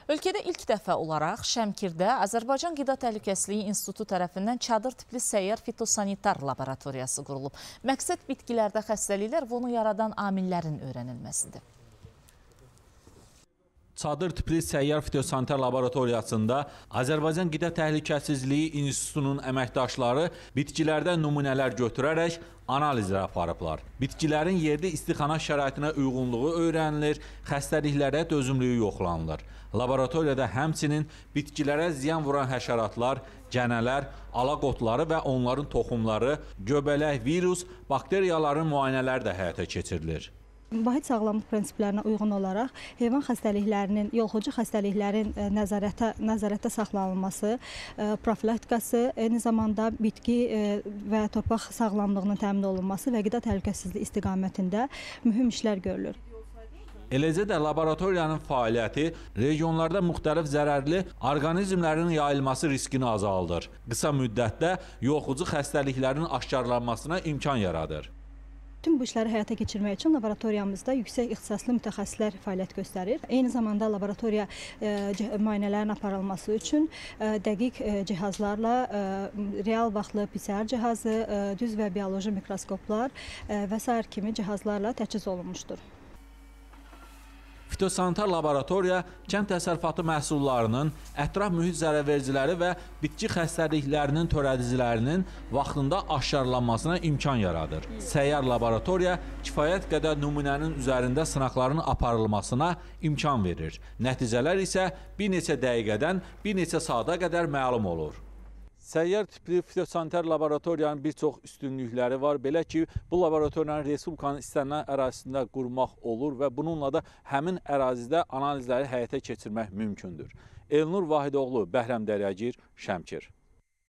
Ölkədə ilk dəfə olaraq Şəmkirdə Azərbaycan Qida Təhlükəsizliyi İnstitutu tərəfindən çadır tipli səyyar fitosanitar laboratoriyası qurulub. Məqsəd bitkilərdə xəstəliklər və onu yaradan amillərin öyrənilməsidir. Çadır tipli səyyar fitosanitar laboratoriyasında Azərbaycan Qida Təhlükəsizliyi İnstitutunun əməkdaşları bitkilərdən nümunələr götürərək analizlər aparıblar. Bitkilərin yerli istixana şəraitinə uyğunluğu öyrənilir, xəstəliklərə dözümlüyü yoxlanılır. Laboratoriyada həmçinin bitkilərə ziyan vuran həşəratlar, cənələr, alaqotları və onların toxumları, göbələk, virus, bakteriyaların müayinələri də həyata keçirilir. Vahid sağlamlıq prinsiplərinə uyğun olaraq heyvan xəstəliklərinin, yoluxucu xəstəliklərin nəzarətdə saxlanılması, profilaktikası, eyni zamanda bitki və torpaq sağlamlığının təmin olunması və qida təhlükəsizliyi istiqamətində mühüm işlər görülür. Eləcə də laboratoriyanın fəaliyyəti regionlarda müxtəlif zərərli orqanizmlərin yayılması riskini azaldır. Qısa müddətdə yoluxucu xəstəliklərin aşkarlanmasına imkan yaradır. Tüm bu işləri həyata keçirmək üçün laboratoriyamızda yüksək ixtisaslı mütəxəssislər fəaliyyət göstərir. Eyni zamanda laboratoriya müayinələrin aparılması üçün dəqiq cihazlarla, real vaxtlı PCR cihazı, düz və bioloji mikroskoplar və sair kimi cihazlarla təchiz olunmuşdur. Fitosanitar laboratoriya kənd təsərrüfatı məhsullarının, ətraf mühit zərərvericiləri və bitki xəstəliklərinin törədicilərinin vaxtında aşkarlanmasına imkan yaradır. Səyyar laboratoriya kifayət qədər nümunənin üzərində sınaqların aparılmasına imkan verir. Nəticələr isə bir neçə dəqiqədən bir neçə saata qədər məlum olur. Səyyar tipli fitosanitar laboratoriyanın bir çox üstünlükləri var. Belə ki, bu laboratoriyanın Respublikanın istənilən ərazisində qurmaq olur və bununla da həmin ərazidə analizləri həyata keçirmək mümkündür. Elnur Vahidoğlu, Bəhrəm Dəryagir, Şəmkir.